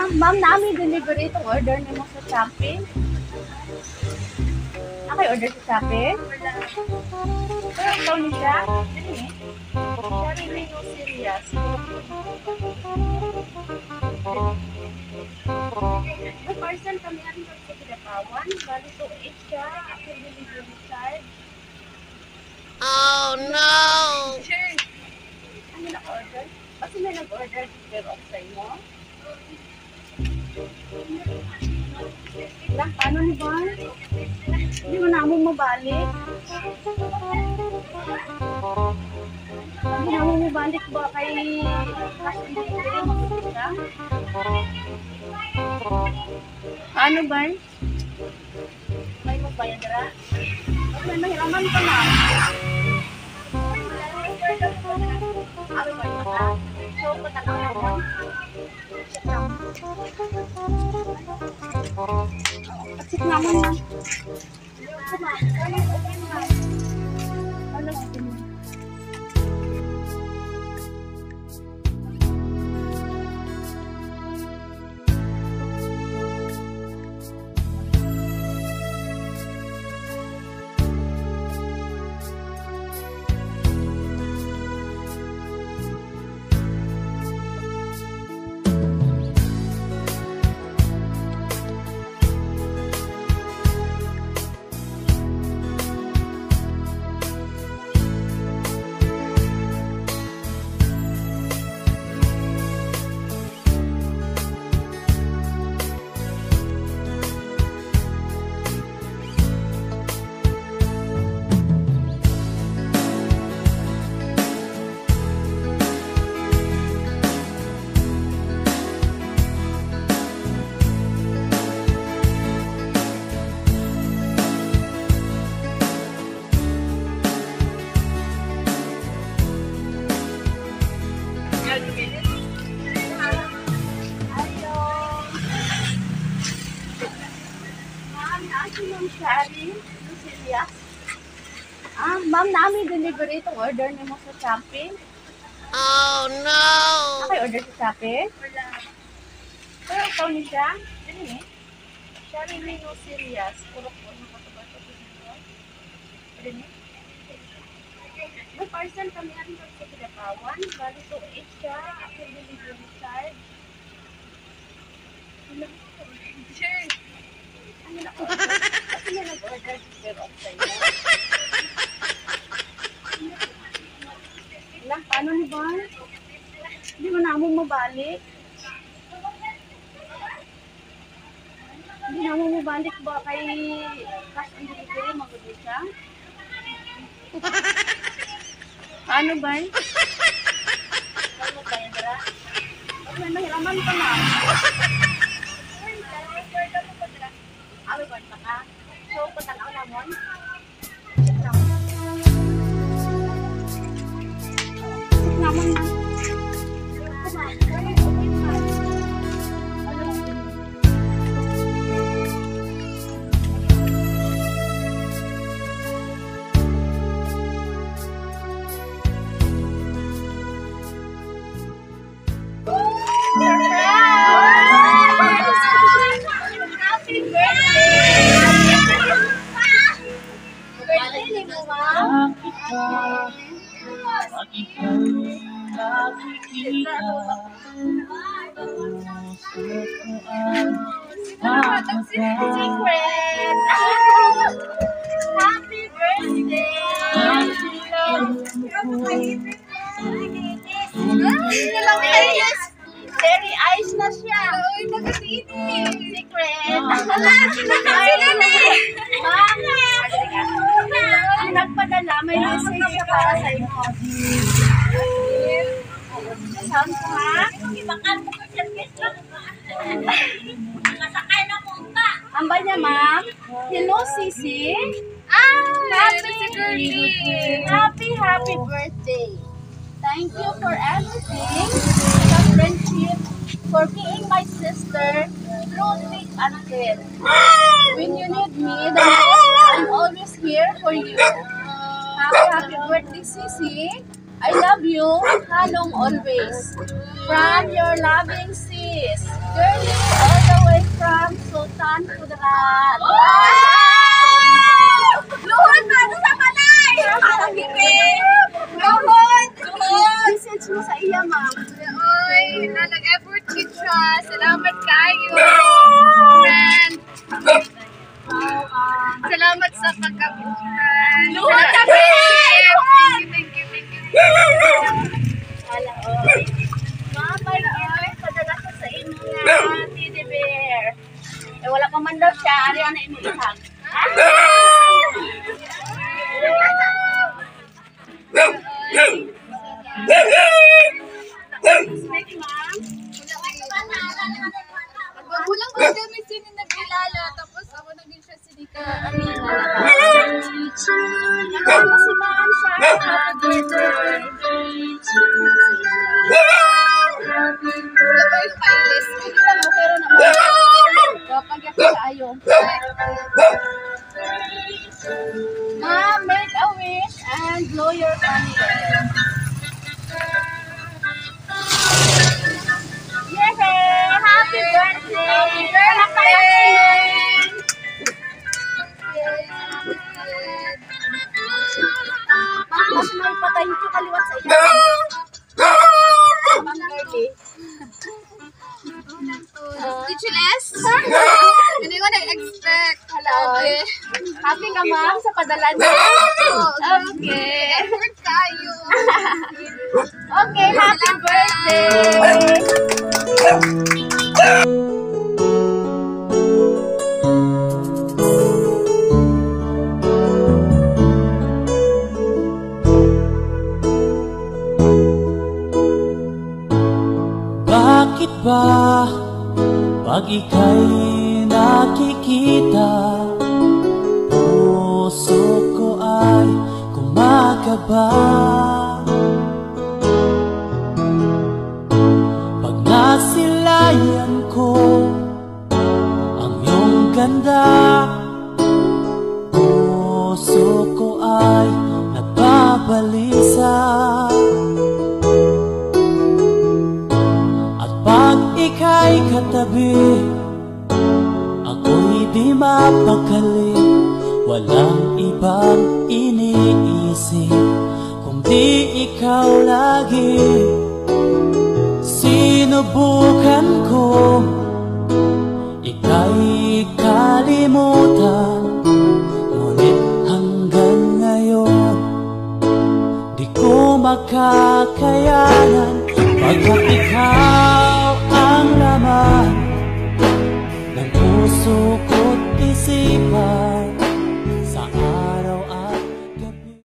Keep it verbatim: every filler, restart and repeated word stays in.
ma'am, namin delivery itong order niyo mo sa Shopee. Okay, order sa Shopee? Pero ikaw ni siya? Ano eh? Sorry, may no serious. May parcel kami ang sa Pinatawan. Bali to eight siya. After delivery charge. Oh no! Sure. Ano na-order? Kasi may nag-order pero sa inyo? Lang, paano ni ba? Hindi mo na mo mabalik. Hindi na mo mabalik ba kay cash and delivery magkita? Ano ba? May magbayad ra? May mahiraman ka na. Ano ba yun ka? So, patanaw mo. Atsik naman na. Ano ba yun? Shari, Lucilia. Ah, ma'am, namin delivery itong order niyo mo sa Shopee. Oh no! Okay, order sa Shopee? Wala. Pero ikaw ni siya? Ano eh? Shari, may no serious. Puro po na katabato ko dito. Ano eh? May parcel kami ang sa Pinatawan. Bali to eight siya. After delivery charge. Sure. Ano na po? Kasi may nag-order pero sa inyo. Lang, paano ni ba? Hindi mo na mo mabalik. Hindi na mo mabalik ba kay cash and delivery magiging siya? Paano ba? Paano ba yan, Dara? Kasi may mahiraman ka na. Ano ba ito ka? So, patanaw na mo? Check naman. Check naman na. Secret! Happy birthday! Ilang ayos! Very eyes na siya! Uy, nagkasini! Secret! Ang nagpadala, may message siya para sa inyo. Sound ko ha? Ambay niya, ma'am. Hello, Sisi. Ah, happy, happy, happy birthday. Thank you for everything, the friendship, for being my sister through thick and thin. When you need me, then I'm always here for you. Happy, happy birthday, Sisi. I love you, Halong always. From your loving sis, Girlie. karat. Luhod na ito sa kanay! Ang gipin! Luhod! Luhod! Message mo sa iya, ma'am. Oy, na nag-effort siya. Salamat kayo. Friend. Salamat sa pagkabuhan. Luhod sa friendship. Thank you, thank you, thank you. Wala, oy. Ma'am, may gift. Padala ko sa inyo nga, teddy bear. Eh, wala pa man daw siya. Ari na imo ihag. Next, ma'am. Magbabulang ko kami sino nagkilala. Tapos ako naging siya si Nika. Nakita si ma'am siya. Happy birthday. Wala pa yung pilot. Sige lang, pero naman. Kapag ako sa ayo. Ma'am, make a wish and blow your candle. Yay! Happy birthday! Happy birthday! Ma'am, mas may patay nito kaliwat sa iyo. Ma'am Girlie. Speechless? Hindi ko na-expect. Hello. Happy ka, ma'am, sa padala niyo. Okay. Effort tayo. Okay, happy birthday! Bakit ba pag ika'y nakikita, puso ko ay kumakaba? Pag nasilayan ko ang iyong ganda, puso ko ay nagbabalisa. Pag ika'y katabi, ako'y di mapakali. Walang ibang iniisip kundi ikaw lagi. Sinubukan ko ika'y kalimutan, ngunit hanggang ngayon di ko makakayanan. Pagkat ikaw